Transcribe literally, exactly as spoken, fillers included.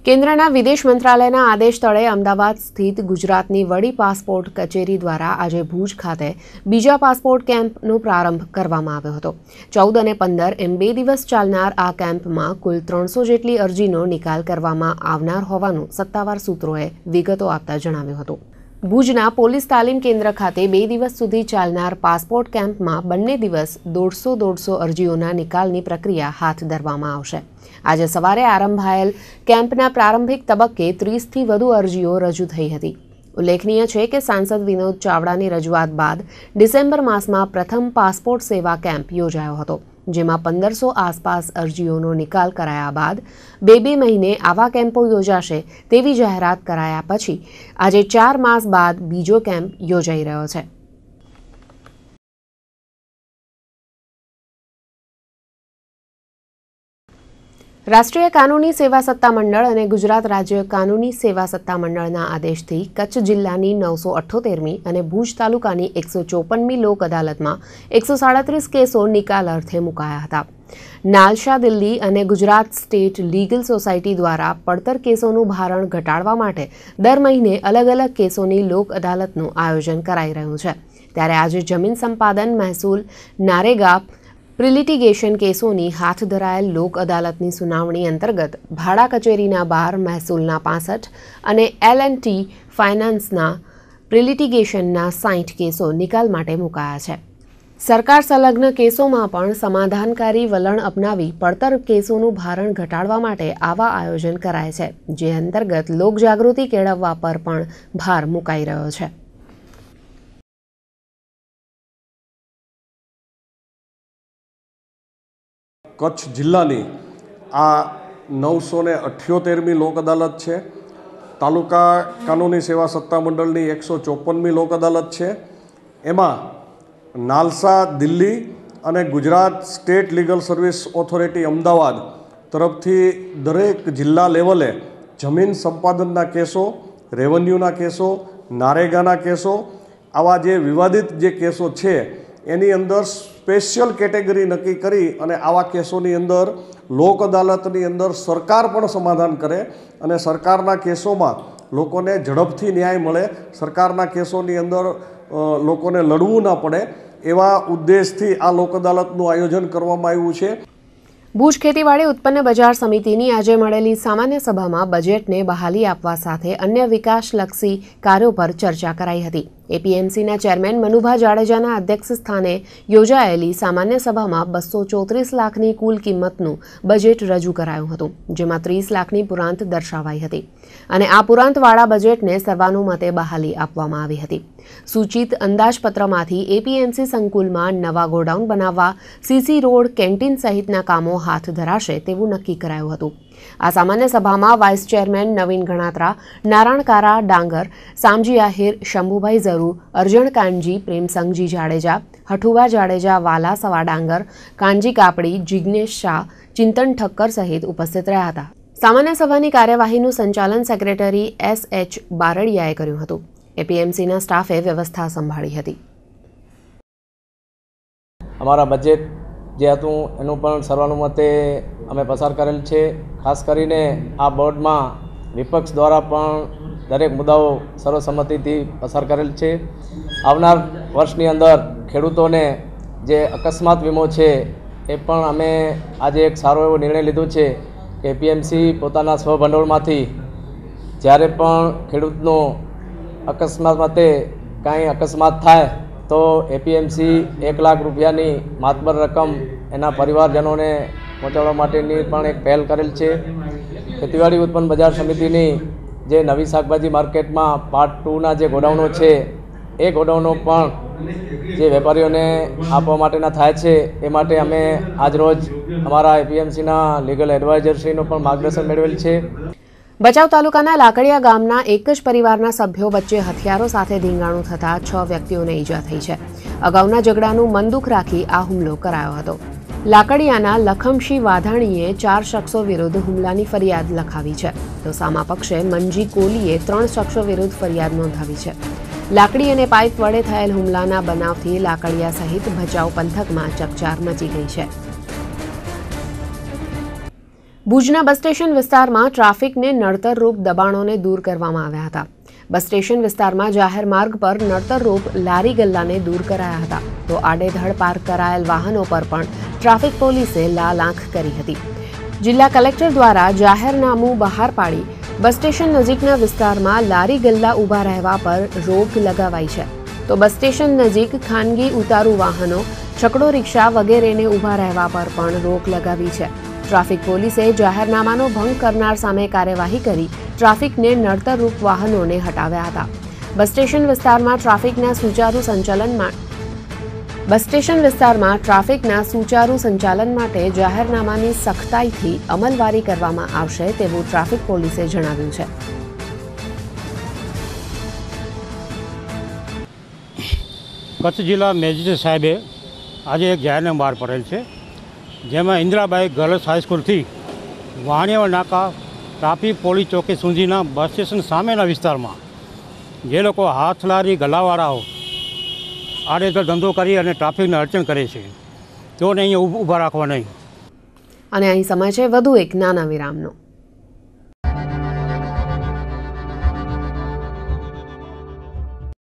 કેન્દ્રના વિદેશ મંત્રાલયના આદેશ તળે અમદાવાદ સ્થિત ગુજરાતની વડી પાસપોર્ટ કચેરી દ્વારા આજે ભુજ ખાતે બીજા પાસપોર્ટ કેમ્પનો પ્રારંભ કરવામાં આવ્યો હતો। ચૌદ અને પંદર એમ બે દિવસ ચાલનાર આ કેમ્પમાં કુલ ત્રણસો જેટલી અરજીનો નિકાલ કરવામાં આવનાર હોવાનું સત્તાવાર સૂત્રોએ વિગતો આપતા જણાવ્યું હતું। ભુજના પોલીસ તાલીમ કેન્દ્ર ખાતે બે દિવસ સુધી ચાલનાર પાસપોર્ટ કેમ્પમાં બંને દિવસ દોઢસો દોઢસો અરજીઓના નિકાલની પ્રક્રિયા હાથ ધરવામાં આવશે। આજે સવારે આરંભાયેલ કેમ્પના પ્રારંભિક તબક્કે ત્રીસથી વધુ અરજીઓ રજૂ થઈ હતી। ઉલ્લેખનીય છે કે સાંસદ વિનોદ ચાવડાની રજૂઆત બાદ ડિસેમ્બર માસમાં પ્રથમ પાસપોર્ટ સેવા કેમ્પ યોજાયો હતો, જેમાં પંદરસો આસપાસ અરજીઓનો નિકાલ કરાયા બાદ બે બે મહિને આવા કેમ્પો યોજાશે તેવી જાહેરાત કરાયા પછી આજે ચાર માસ બાદ બીજો કેમ્પ યોજાઈ રહ્યો છે। રાષ્ટ્રીય કાનૂની સેવા સત્તામંડળ અને ગુજરાત રાજ્ય કાનૂની સેવા સત્તામંડળના આદેશથી કચ્છ જિલ્લાની નવસો અઠ્ઠોતેરમી અને ભુજ તાલુકાની એકસો ચોપનમી લોક અદાલતમાં એકસો સાડત્રીસ કેસો નિકાલ અર્થે મુકાયા હતા। નાલશા દિલ્હી અને ગુજરાત સ્ટેટ લીગલ સોસાયટી દ્વારા પડતર કેસોનું ભારણ ઘટાડવા માટે દર મહિને અલગ અલગ કેસોની લોક અદાલતનું આયોજન કરાઈ રહ્યું છે। ત્યારે આજે જમીન સંપાદન, મહેસૂલ, નારેગા, પ્રિલિટિગેશન કેસોની હાથ ધરાયેલ લોક અદાલતની સુનાવણી અંતર્ગત ભાડા કચેરીના બાર, મહેસૂલના પાસઠ અને એલ એન્ડ ટી ફાઇનાન્સના પ્રિલિટિગેશનના સાઠ કેસો નિકાલ માટે મુકાયા છે। સરકાર સંલગ્ન કેસોમાં પણ સમાધાનકારી વલણ અપનાવી પડતર કેસોનું ભારણ ઘટાડવા માટે આવા આયોજન કરાય છે, જે અંતર્ગત લોકજાગૃતિ કેળવવા પર પણ ભાર મુકાઈ રહ્યો છે। કચ્છ જિલ્લાની આ નવસો ને અઠ્યોતેરમી લોક અદાલત છે। તાલુકા કાનૂની સેવા સત્તામંડળની એકસો ચોપનમી લોક અદાલત છે। એમાં નાલસા દિલ્હી અને Gujarat state legal service authority Ahmedabad તરફથી દરેક જિલ્લા લેવલે જમીન સંપાદનના કેસો, રેવન્યુના કેસો, નારેગાના કેસો, આવા જે વિવાદિત જે કેસો છે એની અંદર સ્પેશિયલ કેટેગરી નક્કી કરી અને આવા કેસોની અંદર લોક અદાલતની અંદર સરકાર પણ સમાધાન કરે અને સરકારના કેસોમાં લોકોને ઝડપથી ન્યાય મળે, સરકારના કેસોની અંદર લોકોને લડવું ના પડે, એવા ઉદ્દેશથી આ લોક અદાલતનું આયોજન કરવામાં આવ્યું છે। ભુજ ખેતીવાડી ઉત્પન્ન બજાર સમિતિની આજે મળેલી સામાન્ય સભામાં બજેટને બહાલી આપવા સાથે અન્ય વિકાસલક્ષી કાર્યો પર ચર્ચા કરાઈ હતી। એપીએમસીના ચેરમેન મનુભા જાડેજાના અધ્યક્ષ સ્થાને યોજાયેલી સામાન્ય સભામાં બસો ચોત્રીસ લાખની કુલ કિંમતનું બજેટ રજૂ કરાયું હતું, જેમાં ત્રીસ લાખની પુરાંત દર્શાવાઈ હતી અને આ પુરાંતવાળા બજેટને સર્વાનુમતે બહાલી આપવામાં આવી હતી। સૂચિત અંદાજપત્રમાંથી એપીએમસી સંકુલમાં નવા ગોડાઉન બનાવવા, સીસી રોડ, કેન્ટીન સહિતના કામો હાથ ધરાશે તેવું નક્કી કરાયું હતું। આ સામાન્ય સભામાં વાઇસ ચેરમેન નવીન ગણાત્રા, નારાયણ કારા ડાંગર, સામજી આહિર, શંભુભાઈ ઝરુ, અર્જણ કાનજી, પ્રેમસંગજી જાડેજા, હઠુવા જાડેજા, વાલા સવા ડાંગર, કાનજી કાપડી, જિગ્નેશ શાહ, ચિંતન ઠક્કર સહિત ઉપસ્થિત રહ્યા હતા। સામાન્ય સભાની કાર્યવાહીનું સંચાલન સેક્રેટરી એસ એચ બારડિયાએ કર્યું હતું। એપીએમસીના સ્ટાફે વ્યવસ્થા સંભાળી હતી। અમારા બજેટ જે હતું એનું પણ સર્વાનુમતે અમે પસાર કરેલ છે। ખાસ કરીને આ બોર્ડમાં વિપક્ષ દ્વારા પણ દરેક મુદ્દાઓ સર્વસંમતિથી પસાર કરેલ છે। આવનાર વર્ષની અંદર ખેડૂતોને જે અકસ્માત વીમો છે એ પણ અમે આજે એક સારો એવો નિર્ણય લીધો છે કે એપીએમસી પોતાના સ્વભંડોળમાંથી જ્યારે પણ ખેડૂતનો અકસ્માત માટે કાંઈ અકસ્માત થાય તો એપીએમસી એક લાખ રૂપિયાની માતબર રકમ એના પરિવારજનોને પહોંચાડવા માટેની પણ એક પહેલ કરેલ છે। ખેતીવાડી ઉત્પન્ન બજાર સમિતિની જે નવી શાકભાજી માર્કેટમાં પાર્ટ ટુના જે ગોડાઉનો છે એ ગોડાઉનો પણ જે વેપારીઓને આપવા માટેના થાય છે એ માટે અમે આજરોજ અમારા એપીએમસીના લીગલ એડવાઇઝરશ્રીનું પણ માર્ગદર્શન મેળવેલ છે। ભચાઉ તાલુકાના લાકડિયા ગામના એક જ પરિવારના સભ્યો વચ્ચે હથિયારો સાથે ધીંગાણું થતાં છ વ્યક્તિઓને ઈજા થઈ છે। અગાઉના ઝઘડાનું મનદુખ રાખી આ હુમલો કરાયો હતો। લાકડિયાના લખમશી વાધાણીએ ચાર શખ્સો વિરુદ્ધ હુમલાની ફરિયાદ લખાવી છે, તો સામા પક્ષે મંજી કોલીએ ત્રણ શખ્સો વિરુદ્ધ ફરિયાદ નોંધાવી છે। લાકડી અને પાઇપ વડે થયેલ હુમલાના બનાવથી લાકડિયા સહિત ભચાઉ પંથકમાં ચકચાર મચી ગઈ છે। ભુજના બસ સ્ટેશન વિસ્તારમાં ટ્રાફિકને નડતરરૂપ દબાણોને દૂર કરવામાં આવ્યા હતા। બસ સ્ટેશન વિસ્તારમાં જાહેર માર્ગ પર નડતરરૂપ લારી ગલ્લાને દૂર કરાયા હતા, તો આડેધડ પાર્ક કરાયેલ વાહનો પર પણ ટ્રાફિક પોલીસે લાલ આંખ કરી હતી। જિલ્લા કલેક્ટર દ્વારા જાહેરનામું બહાર પાડી બસ સ્ટેશન નજીકના વિસ્તારમાં લારી ગલ્લા ઊભા રહેવા પર રોક લગાવાઈ છે, તો બસ સ્ટેશન નજીક ખાનગી ઉતારુ વાહનો, છકડો રિક્ષા વગેરેને ઊભા રહેવા પર પણ રોક લગાવી છે। ટ્રાફિક પોલીસે જાહેરનામાનો ભંગ કરનાર સામે કાર્યવાહી કરી ટ્રાફિકને નડતરરૂપ વાહનોને હટાવ્યા હતા। બસ સ્ટેશન વિસ્તારમાં ટ્રાફિકના સુચારુ સંચાલનમાં બસ સ્ટેશન વિસ્તારમાં ટ્રાફિકના સુચારુ સંચાલન માટે જાહેરનામાની સખ્તાઈથી અમલવારી કરવામાં આવશે તેવું ટ્રાફિક પોલીસે જણાવ્યું છે। કચ્છ જિલ્લા મેજિસ્ટ્રેટ સાહેબે આજે એક જાહેરનામું બહાર પડેલ છે, જેમાં ઇન્દિરાબાઈ ગર્લ્સ હાઈસ્કૂલથી વાણિયા નાકા ટ્રાફિક પોલીસ ચોકી સુધીના બસ સ્ટેશન સામેના વિસ્તારમાં જે લોકો હાથલારી ગલાવાળાઓ આડેધડ ધંધો કરી અને ટ્રાફિકને અડચણ કરે છે તેઓને અહીંયા ઊભા રાખવા નહીં। અને અહીં સમય છે વધુ એક નાના વિરામનો।